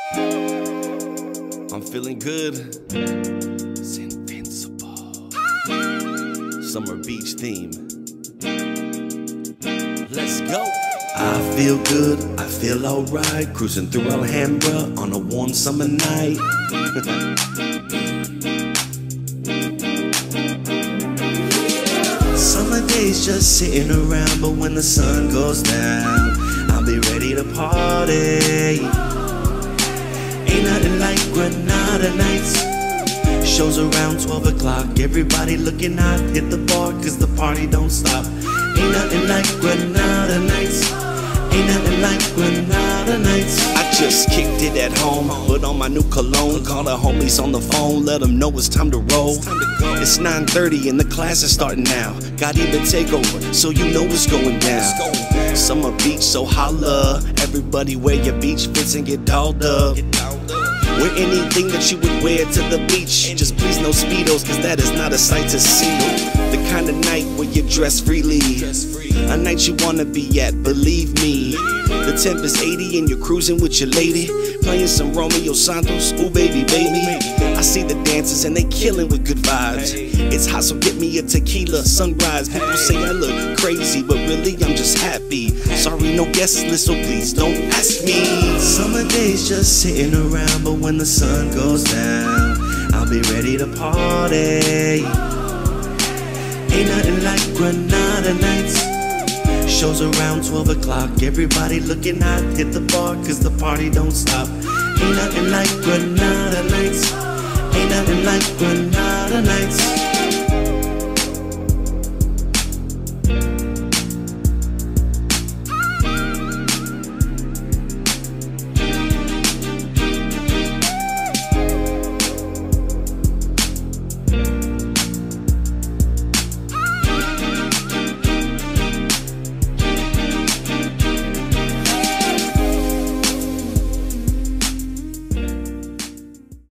I'm feeling good. It's Invincible. Summer beach theme. Let's go. I feel good, I feel alright. Cruising through Alhambra on a warm summer night. Summer days just sitting around, but when the sun goes down, I'll be ready to party. Ain't nothing like Granada nights. Shows around 12 o'clock, everybody looking hot. Hit the bar cause the party don't stop. Ain't nothing like Granada nights. Ain't nothing like Granada nights. I just kicked it at home, put on my new cologne. Call the homies on the phone, let them know it's time to roll. It's 9:30 and the class is starting now. Got even takeover, so you know it's going down. Summer beach, so holla. Everybody wear your beach fits and get dolled up. Wear anything that you would wear to the beach. Just please no Speedos, cause that is not a sight to see. The kind of night where you dress freely, a night you wanna be at, believe me. The temp is 80 and you're cruising with your lady, playing some Romeo Santos, ooh baby, baby. I see the dancers and they killing with good vibes. It's hot, so get me a tequila, sunrise. People say I look crazy, but really I'm just happy. Sorry, no guest list, so please don't ask me. Summer days just sitting around, but when the sun goes down, I'll be ready to party. Ain't nothing like Granada nights. Shows around 12 o'clock, everybody looking hot. Hit the bar cause the party don't stop. Ain't nothing like Granada nights. Ain't nothing like Granada nights.